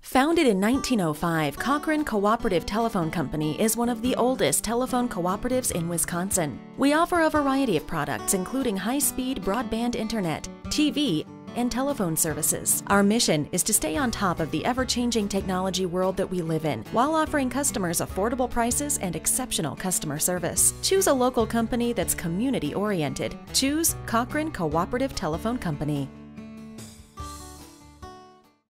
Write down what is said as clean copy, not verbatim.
Founded in 1905, Cochrane Cooperative Telephone Company is one of the oldest telephone cooperatives in Wisconsin. We offer a variety of products including high-speed broadband internet, TV, and telephone services. Our mission is to stay on top of the ever-changing technology world that we live in, while offering customers affordable prices and exceptional customer service. Choose a local company that's community-oriented. Choose Cochrane Cooperative Telephone Company.